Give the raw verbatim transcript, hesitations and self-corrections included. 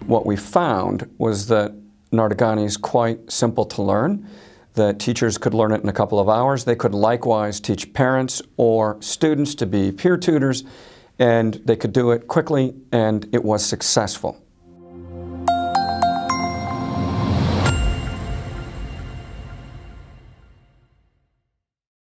what we found was that Nardagani is quite simple to learn, that teachers could learn it in a couple of hours. They could likewise teach parents or students to be peer tutors, and they could do it quickly, and it was successful.